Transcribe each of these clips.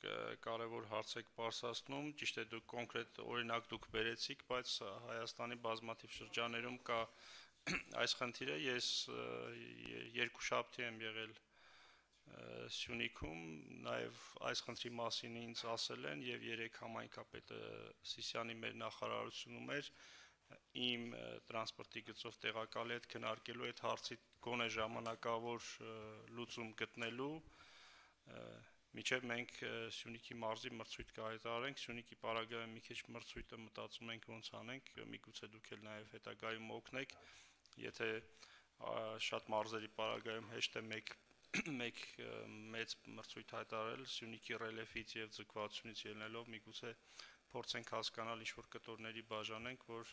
կարևոր հարց եք պարզացնում, ճիշտ է դուք կոնկրետ օրինակ դուք բերեցիք, բայց Հայաստանի բազմաթիվ շրջաններում կա այս խնդիրը, ես երկուշաբթի եմ եղել Սյունիքում, նաև այս խնդրի մասին ինձ ասել են եւ 3 համայնքապետը Սիսիանի մեր նախարարությունում էր իմ տրանսպորտի գծով տեղակալի հետ քննարկելու այդ հարցի գոնե ժամանակավոր լուծում գտնելու Միջև մենք Սյունիքի մարզի մրցույթ կհայտարարենք, Սյունիքի պարագայում մի քիչ մրցույթը մտածում ենք ոնց անենք, միգուցե դուք էլ նաև հետագայում օգնեք, եթե շատ մարզերի պարագայում հեշտ է մեկ մեծ մրցույթ հայտարարել Սյունիքի ռելիեֆից եւ ձգվածությունից ելնելով, միգուցե փորձենք հասկանալ ինչ-որ կտորների բաժանենք, որ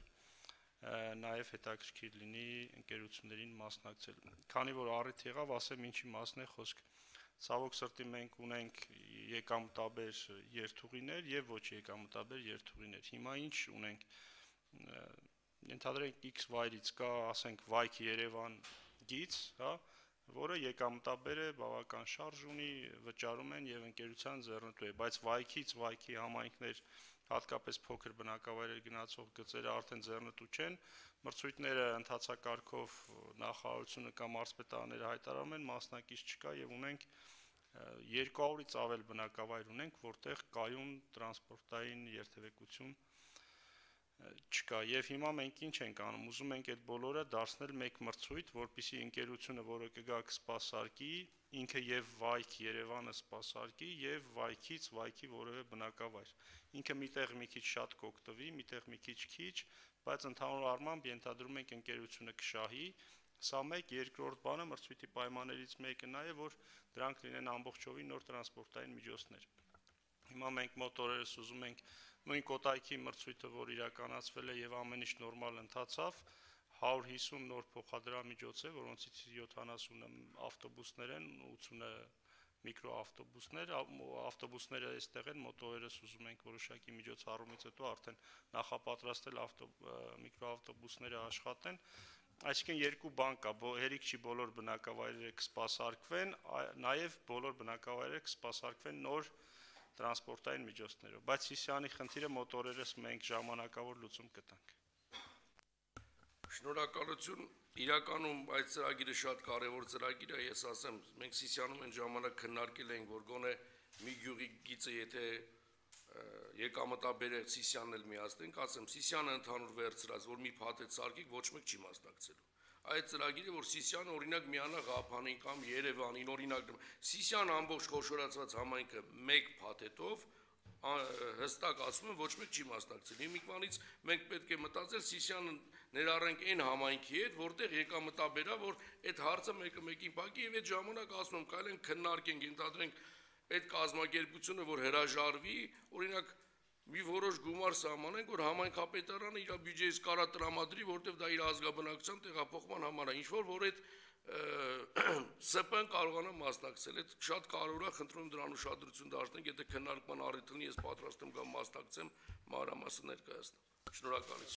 նաև հետաքրքիր լինի ընկերություններին մասնակցել։ Քանի որ առիթ եղավ, ասեմ ինչի մասն է խոսք։ Ցավոք սրտի մենք ունենք եկամտաբեր երթուղիներ եւ ոչ եկամտաբեր երթուղիներ։ Հիմա ինչ ունենք։ Ենթադրենք X վայրից կա, ասենք Վայք-Երևան գիծ, հա, որը եկամտաբեր է, բավական շարժ ունի, վճարում են եւ ընկերության ձեռնտու է, բայց Վայքից Վայքի համայնքներ հատկապես փոքր բնակավայրեր գնացող գծերը արդեն ձեռնտու չեն, մրցույթները ընթացակարգով նախարարությունը կամ մարզպետարանները հայտարարում են, մասնակից չկա եւ ունենք 200-ից ավել բնակավայր ունենք, որտեղ կայուն տրանսպորտային երթևեկություն չկա եւ հիմա մենք ինչ ենք անում, ուզում ենք այդ բոլորը դարձնել մեկ մրցույթ, որպեսզի ընկերությունը, որը կգա կսպասարկի, ինքը եւ Վայք Երևանը սպասարկի եւ Վայքից Վայքի որևէ բնակավայր։ Ինքը միտեղ մի քիչ շատ կօգտվի, միտեղ մի քիչ, բայց ընդհանուր առմամբ ենթադրում ենք ընկերությունը կշահի։ Սա մեկ, երկրորդ բանը մրցույթի պայմաններից մեկը նա է, որ դրանք լինեն ամբողջովին նոր տրանսպորտային միջոցներ։ Հիմա մենք մոտորերս ուզում ենք նույն Կոտայքի մրցույթը, որ իրականացվել է եւ ամեն ինչ նորմալ ընթացավ, 150 նոր փոխադրամիջոց է, որոնցից 70-ը ավտոբուսներ են, 80-ը միկրոավտոբուսներ, ավտոբուսները այստեղ են, մոտորերս ուզում ենք որոշակի միջոցառումից հետո արդեն նախապատրաստել միկրոավտոբուսները աշխատեն։ Այսինքն երկու բան կա, հերիք չի բոլոր բնակավայրերը կսպասարկվեն, նաև բոլոր բնակավայրերը կսպասարկվեն նոր տրանսպորտային միջոցներով, բայց Սիսիանի խնդիրը մոտորերս մենք ժամանակավոր լուծում կտանք։ Շնորհակալություն, իրականում այդ ծրագիրը շատ կարևոր ծրագիր է, ես ասեմ, մենք Սիսիանում այն ժամանակ քննարկել ենք, որ գոնե մի գյուղի գիծը եթե եկամտաբեր է Սիսիանն էլ միացնենք, ասեմ, Սիսիանը ընդհանուր վերցրած, որ մի փաթեթ սարքիկ ոչ մեկ չի մասնակցելու։ Այդ ծրագիրը, որ Սիսիանը օրինակ միանա Ղափանին կամ Երևանին, օրինակ Սիսիան ամբողջ խոշորացված համայնքը մեկ փաթեթով հստակ ասում են ոչ մեկ չի մասնակցել։ Հիմիկվանից մենք պետք է մտածել Սիսիանը ներառենք այն համայնքի հետ, որտեղ եկամտաբեր է, որ այդ հարցը մեկը մեկին փակի եւ այդ ժամանակ ասում եմ, կարելի են քննարկենք, ենթադրենք այդ կազմակերպությունը, որ հրաժարվի, օրինակ մի որոշ գումար սահմանենք, որ համայնքապետարանը իր բյուջեից կարա տրամադրի, որտեղ դա իր ազգաբնակության տեղափոխման համար է, ինչ որ այդ ՍՊ-ն կարողանա մասնակցել, այդ շատ կարևոր է, խնդրում եմ դրան ուշադրություն դարձնենք, եթե քննարկման առիթ լինի, ես պատրաստ եմ գամ մասնակցեմ, մանրամասն ներկայացնեմ։ Շնորհակալություն։